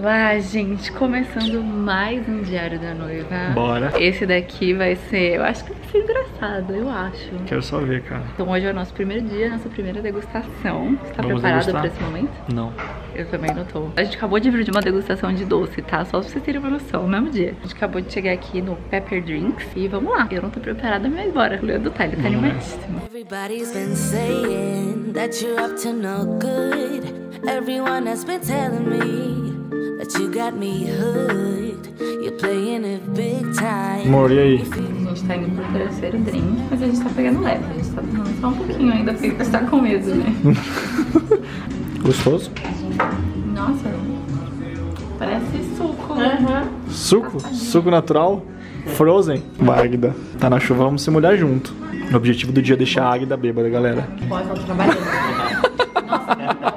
lá, gente, começando mais um Diário da Noiva. Bora. Esse daqui vai ser, eu acho que vai ser engraçado, eu acho. Quero só ver, cara. Então hoje é o nosso primeiro dia, nossa primeira degustação. Você tá Vamos preparado degustar? pra esse momento? Não. Eu também não tô. A gente acabou de vir de uma degustação de doce, tá? Só pra vocês terem uma noção, no mesmo dia. A gente acabou de chegar aqui no Pepper Drinks e vamos lá. Eu não tô preparada, mas bora. O Leandro tá, ele tá animadíssimo. Everybody's been saying that you're up to no good. Everyone has been telling me that you got me hooked. You're playing it big time. Amor, e aí? A gente tá indo pro terceiro drink, mas a gente tá pegando leve. A gente tá tomando só um pouquinho ainda, porque você tá com medo, né? Gostoso? Nossa, parece suco. Suco? Suco natural? Frozen? Vai, Águida. Tá na chuva, vamos se molhar junto. O objetivo do dia é deixar a Águida bêbada, galera. Pode, eu tô trabalhando. Nossa,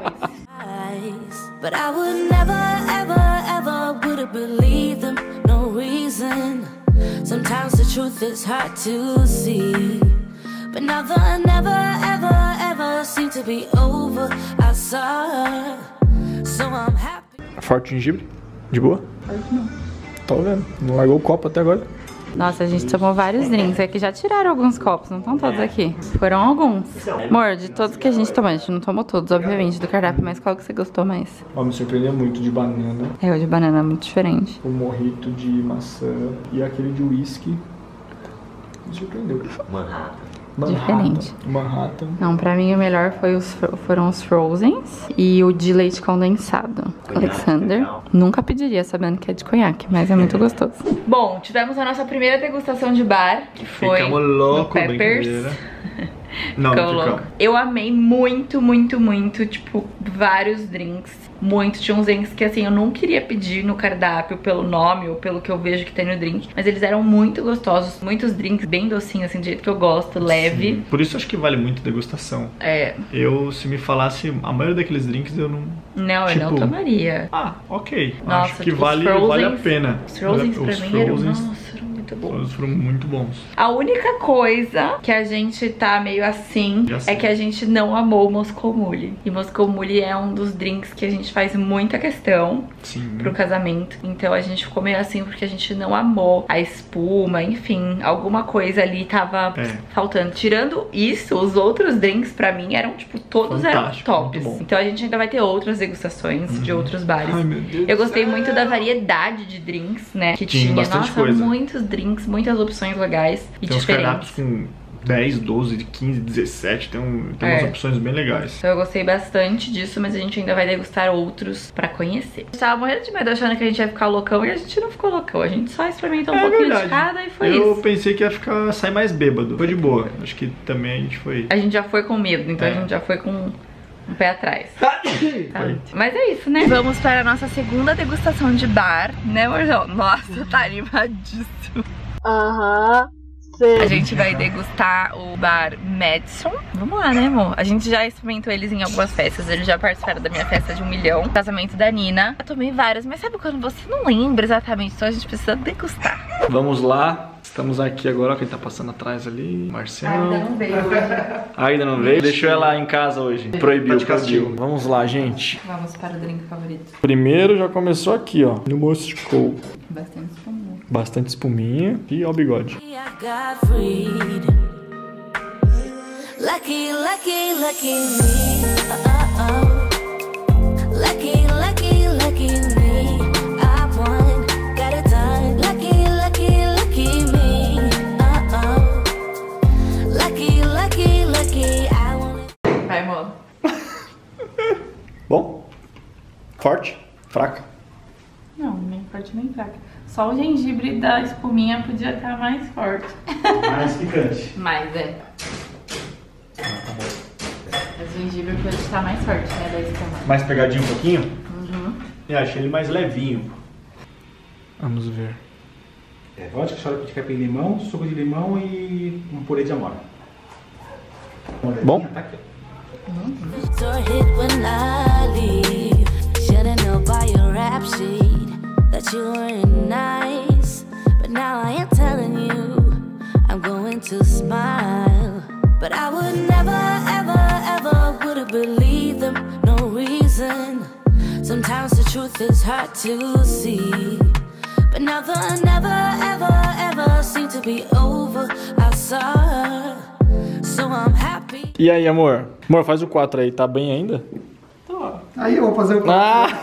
But I would never, ever, ever would have believed them, no reason. Sometimes the truth is hard to see. But now the never, ever, ever seemed to be over. I saw her, so I'm happy. Forte gengibre? De boa? Pode não. Tô vendo. Não largou o copo até agora. Nossa, a gente tomou vários drinks. É que já tiraram alguns copos, não estão todos aqui. Foram alguns. Amor, de todos que a gente tomou, a gente não tomou todos, obviamente, do cardápio, mas qual que você gostou mais? Ó, me surpreendeu muito de banana, É, o de banana é muito diferente. o morrito de maçã e aquele de uísque. Me surpreendeu. Diferente. Manhattan. Não, pra mim o melhor foram os Frozens e o de leite condensado. Alexander. Nunca pediria sabendo que é de conhaque, mas é muito gostoso. Bom, tivemos a nossa primeira degustação de bar, que foi Ficamos no loucos, Peppers. Não, Ficou não louco. ficamos. Eu amei muito, muito, muito, tipo, vários drinks. Muito. Tinha uns drinks que, assim, eu não queria pedir no cardápio pelo nome ou pelo que eu vejo que tem no drink. Mas eles eram muito gostosos. Muitos drinks bem docinhos, assim, do jeito que eu gosto, leve. Sim. Por isso acho que vale muito degustação. É. Eu, se me falasse a maioria daqueles drinks, eu não... Não, eu não Tipo, tomaria. Ah, ok. Nossa, acho que os vale a pena. Os Frozens pra Os mim eram, Frozens nossa, eram muito bons. foram muito bons. A única coisa que a gente tá meio assim Já sei. é que a gente não amou o Moscow Mule. E Moscow Mule é um dos drinks que a gente faz muita questão Sim. pro casamento. Então a gente ficou meio assim porque a gente não amou a espuma, enfim, alguma coisa ali tava faltando. Tirando isso, os outros drinks pra mim eram, tipo, todos Fantástico, eram tops. muito bom. Então a gente ainda vai ter outras degustações de outros bares. Ai, meu Deus Eu do gostei céu. muito da variedade de drinks, né? Que Tinha tinha, bastante nossa, coisa. muitos drinks, muitas opções legais e Tem uns diferentes. cardápios com 10, 12, 15, 17. Tem umas opções bem legais. Então eu gostei bastante disso, mas a gente ainda vai degustar outros pra conhecer. Eu tava morrendo de medo achando que a gente ia ficar loucão e a gente não ficou loucão. A gente só experimentou um pouquinho de cada e foi Eu isso. pensei que ia sair mais bêbado. Foi de boa. Acho que também a gente foi. A gente já foi com medo, então a gente já foi com um pé atrás. Tá. Mas é isso, né? Vamos para a nossa segunda degustação de bar, né, amorzão? Nossa, tá animadíssimo. A gente vai degustar o bar Madison. Vamos lá, né, amor? A gente já experimentou eles em algumas festas. Eles já participaram da minha festa de 1 milhão, casamento da Nina. Eu tomei vários, mas sabe quando você não lembra exatamente? Então a gente precisa degustar. Vamos lá. Estamos aqui agora. Ó, quem tá passando atrás ali. Marcelo. Ainda não veio hoje. Ainda não veio? Deixou ela em casa hoje. Proibiu, proibiu. Vamos lá, gente. Vamos para o drink favorito. Primeiro já começou aqui, ó. No Moscow. Bastante espuminha. Bastante espuminha. E ó o bigode. I got freed. Lucky, lucky, lucky me. Lucky, lucky, lucky me. I won, got it done. Lucky, lucky, lucky me. Lucky, lucky, lucky. I won. Vai, amor. Bom? Forte? Fraca? Não, nem forte nem fraca. Só o gengibre da espuminha podia estar mais forte. Mais picante. Mas o gengibre pode estar mais forte, né, da espuma. Mais pegadinho um pouquinho? Eu achei ele mais levinho. Vamos ver. É vodka, xarope de capim-limão, suco de limão e um purê de amora. Bom? Tá aqui. So hit when I leave. Should've known by your rap sheet that you weren't nice. But now I am telling you, I'm going to smile. But I would never, ever, ever would have believed them, no reason. Sometimes the truth is hard to see. But never, never, ever, ever seemed to be over. I saw her, so I'm happy. E aí, amor? Amor, faz o 4 aí, tá bem ainda? Tô. Aí eu vou fazer o 4.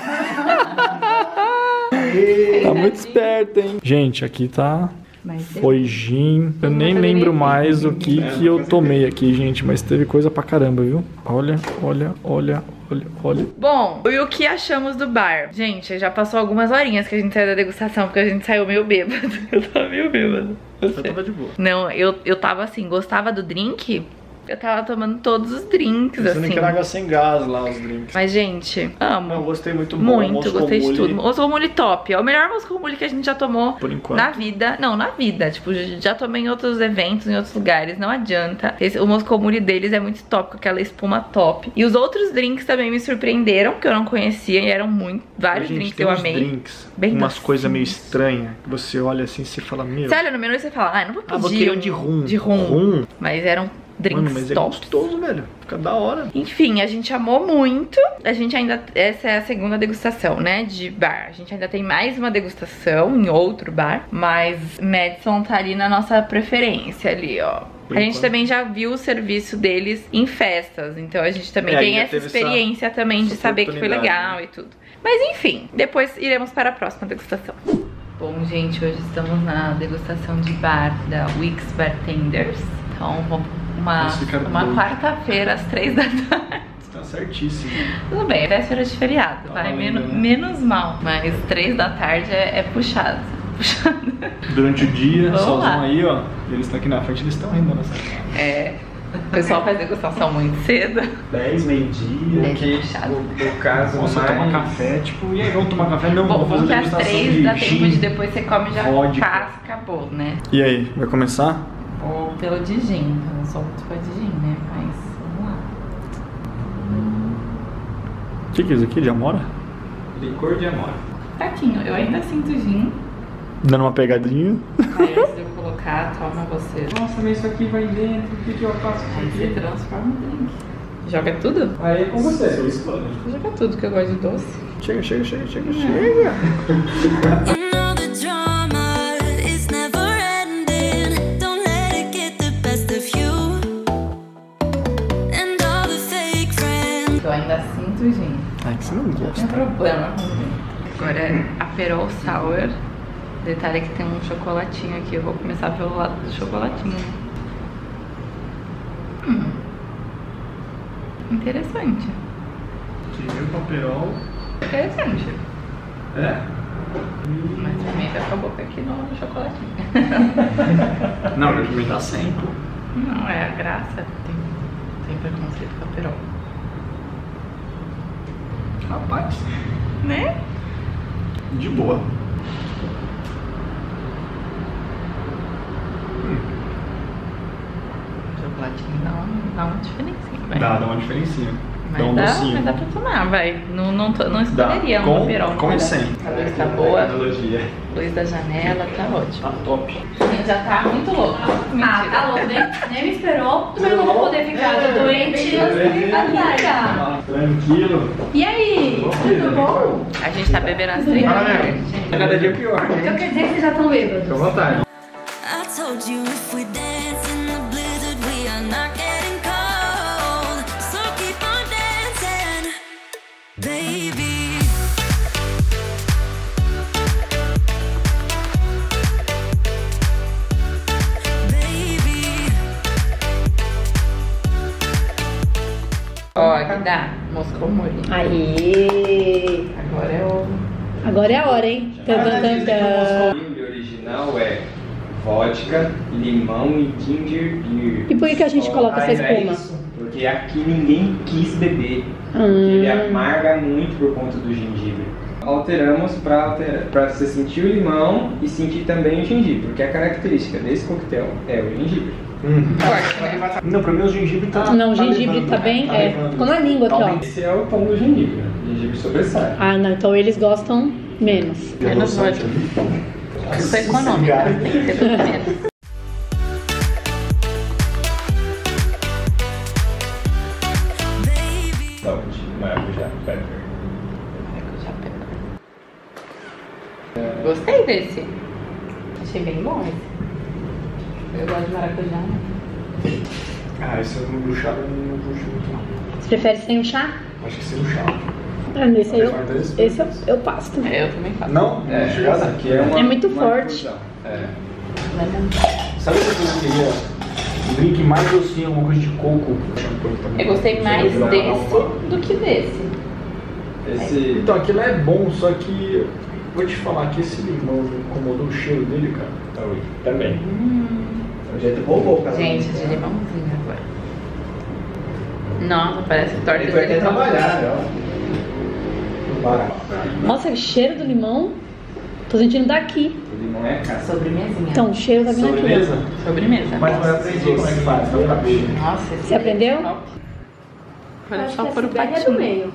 Tá muito esperto, hein? Gente, aqui tá... Mas Foi gin. Eu nem lembro mais o que eu tomei aqui, gente. Mas teve coisa pra caramba, viu? Olha, olha, olha, olha, olha. Bom, e o que achamos do bar? Gente, já passou algumas horinhas que a gente saiu da degustação, porque a gente saiu meio bêbado. Eu tava meio bêbado. Eu tava de boa. Não, eu tava assim, gostava do drink. Eu tava tomando todos os drinks, Você assim. nem quer água sem gás lá, os drinks. Mas, gente, amo. Eu gostei muito. Muito, gostei de tudo. Moscou Mule top. É o melhor Moscou Mule que a gente já tomou Por enquanto. na vida. Não, na vida. Tipo, já tomei em outros eventos, em outros lugares. Não adianta. O Moscou Mule deles é muito top, com aquela espuma top. E os outros drinks também me surpreenderam, que eu não conhecia. E eram vários Gente, drinks tem que eu uns amei. drinks, Bem umas coisas meio docinhos. estranhas. Que você olha assim e você fala, meu... Você olha no menu e você fala, não vou pedir vou querer um de rum. De rum. Rum? Mas eram drinks Mano, mas é top. gostoso, velho. Fica da hora. Enfim, a gente amou muito. A gente ainda... Essa é a segunda degustação, né? De bar. A gente ainda tem mais uma degustação em outro bar. Mas Madison tá ali na nossa preferência ali, ó. A gente também já viu o serviço deles em festas. Então a gente também tem essa experiência também de saber que foi legal, né? E tudo. Mas enfim, depois iremos para a próxima degustação. Bom, gente, hoje estamos na degustação de bar da Wix Bartenders. Então, uma quarta-feira, às 3 da tarde. Tá certíssimo. Tudo bem, é véspera de feriado, vai menos mal. Mas 3 da tarde é puxado. Durante o dia, Vamos solzão lá. aí, ó. Eles estão aqui na frente, eles estão rindo nessa cara. É, o pessoal faz degustação muito cedo. 10, meio-dia. É puxado. No caso, Nossa, mais... tomar café, tipo, e aí, vamos tomar café? Não, Bom, vamos fazer que às degustação 3 dá de tempo de gin. depois você come e já vodka. passa, acabou, né? E aí, vai começar? Ou pelo de gin, eu não sou muito fã de gin, né? Mas vamos lá. O que é isso aqui, de amora? Licor de amora. Taquinho, eu ainda sinto gin. Dando uma pegadinha. Aí antes de eu colocar, toma você. Nossa, mas isso aqui vai dentro. O que eu faço com Aí isso você aqui? transforma o drink. Joga tudo? Aí é com você. Joga tudo, que eu gosto de doce. Chega, chega, chega, chega, chega. You know the drama is never ending. Don't let it get the best of you. And all the fake friends. Eu ainda sinto gin. Ai, que você não Não tem gosta. problema com gin. Agora é Aperol Sour. Detalhe é que tem um chocolatinho aqui. Eu vou começar pelo lado do chocolatinho. Interessante. Tirei o papelão. Interessante. É? Mas também vai com a boca aqui no chocolatinho. Não, eu vou experimentar sem, pô. Não, é a graça. Tem preconceito com Aperol. Rapaz, Né? de boa. O chocolatinho dá uma diferencinha, vai. Dá uma diferencinha. Mas Dá um docinho. mas dá pra tomar, vai. Não escolheria Com- um Aperol. com não e dá. sem. A luz tá boa, Analogia. luz da janela, tá ótimo. Tá top. Já tá muito louco. Ah, tá louco, nem me esperou. Também não vou poder ficar doente. Tranquilo. E aí? Tudo bom? A gente tá bebendo às 3 da tarde. Cada dia pior. Então quer dizer que vocês já estão bêbados? Fica à vontade. I told you if we dance in the blizzard, we are not getting cold. So keep on dancing, baby. Baby. Ó, aqui dá. Moscou Mule. Aí. Agora é o... Agora é a hora, hein? Tan, tan, tan, tan. O original é vodka, limão e ginger beer. E por que a gente coloca essa espuma? Isso, porque aqui ninguém quis beber. Ele amarga muito por conta do gengibre. Alteramos para você sentir o limão e sentir também o gengibre, porque a característica desse coquetel é o gengibre. Forte, né? Não, pra mim o gengibre tá. Não, o gengibre tá bem. É, ficou na língua aqui, ó. Esse é o tom do gengibre, né? O gengibre sobressai. Ah, não, então eles gostam menos. Menos vodka. Eu sou econômica, tem que ser pelo menos. Saúde, maracujá, pepper. desse. Achei bem bom esse. Eu gosto de maracujá, né? Ah, esse eu não chá, não puxo muito não. Você prefere sem o chá? Acho que sem o chá. Esse aí eu passo também. Eu também faço. Não? Essa aqui é uma... É muito uma forte. infusão. É. Sabe o que eu queria? Um drink mais docinho, alguma coisa de coco. Eu gostei mais desse do que desse. Esse... Então, aquilo é bom, só que... Vou te falar que esse limão me incomodou o cheiro dele, cara. Também. O jeito bombou, cara. Gente, de limãozinho agora. Nossa, parece torta Ele de foi até limão. trabalhar, né? Para. Nossa, o cheiro do limão. Tô sentindo daqui. O limão é cara. Sobremesinha. Então, o cheiro tá vindo aqui. Sobremesa? Sobremesa. Mas eu aprendi como é que faz, não acabei. Nossa, esse Você aprendeu? Olha só por o patinho. meio.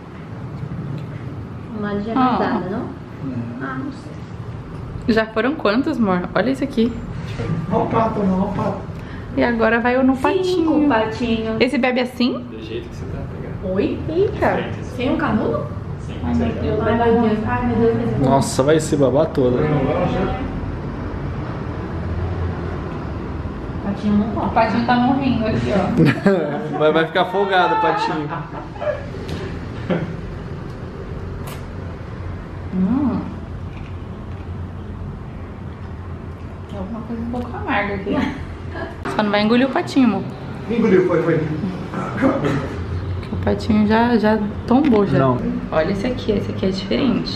Um lado já é mais dada, não? Ah, não sei. Já foram quantos, amor? Olha isso aqui. Olha o pato, não, olha o pato. E agora vai eu no patinho. patinho. Esse bebe assim? Do jeito que você tá pegando. Oi? Eita. Tem um canudo? Ai, meu Deus. Ai, meu Deus. Ai, meu Deus. Nossa, vai ser babá toda. O patinho não O pode. patinho tá morrendo aqui, ó. Vai ficar folgado o patinho. Tem alguma coisa um pouco amarga aqui. Só não vai engolir o patinho, amor. Engoliu, foi. Porque o patinho já tombou já. Não. Olha esse aqui é diferente.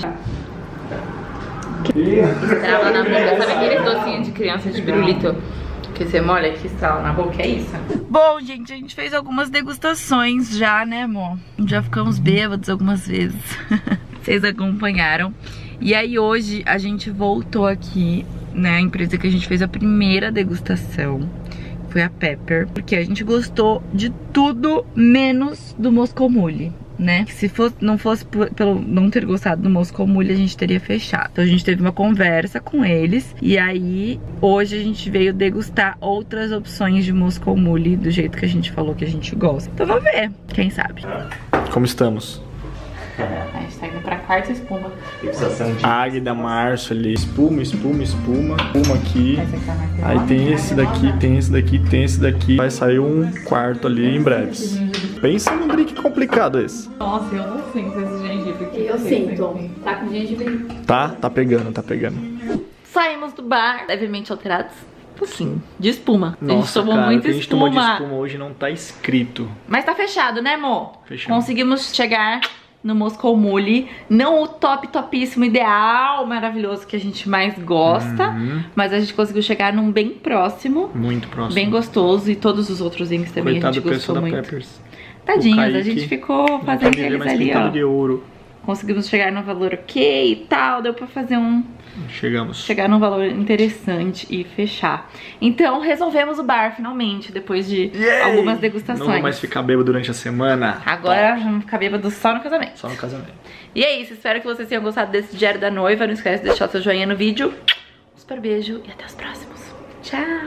Estrala na boca, sabe aquele docinho de criança de pirulito que você molha que estrala na boca? É isso? Bom, gente, a gente fez algumas degustações já, né, amor? Já ficamos bêbados algumas vezes. Vocês acompanharam. E aí hoje a gente voltou aqui, né, a empresa que a gente fez a primeira degustação. Foi a Pepper, porque a gente gostou de tudo menos do Moscow Mule, né? Se não fosse pelo não ter gostado do Moscow Mule, a gente teria fechado. Então a gente teve uma conversa com eles e aí hoje a gente veio degustar outras opções de Moscow Mule do jeito que a gente falou que a gente gosta. Então vamos ver, quem sabe. Como estamos? A gente tá indo pra quarta espuma. Águida, março ali. Espuma aqui. Essa aqui é a marca. Aí tem esse daqui, tem esse daqui, tem esse daqui. Vai sair um quarto ali em breves. Pensa num drink complicado esse. Nossa, eu não sinto esse gengibre aqui. Eu sinto. Tá com gengibre. Tá pegando, tá pegando. Saímos do bar, levemente alterados. Um pouquinho de espuma. A gente Nossa, tomou cara, o muita que a gente tomou de espuma. espuma hoje não tá escrito. Mas tá fechado, né, amor? Fechado. Conseguimos chegar no Moscow Mule. Não o topíssimo, ideal, maravilhoso que a gente mais gosta. Mas a gente conseguiu chegar num bem próximo. Muito próximo. Bem gostoso. E todos os outros drinks também Coitado a gente do pessoal gostou da muito. Peppers. Tadinhos, a Kaique gente ficou Não fazendo pode ver, eles mas ali, pintado ó. de ouro. Conseguimos chegar no valor ok e tal. Deu pra fazer chegar num valor interessante e fechar. Então resolvemos o bar finalmente, depois de algumas degustações. Não vou mais ficar bêbado durante a semana. Agora vamos ficar bêbado só no casamento. Só no casamento. E é isso, espero que vocês tenham gostado desse diário da noiva. Não esquece de deixar o seu joinha no vídeo. Um super beijo e até os próximos. Tchau!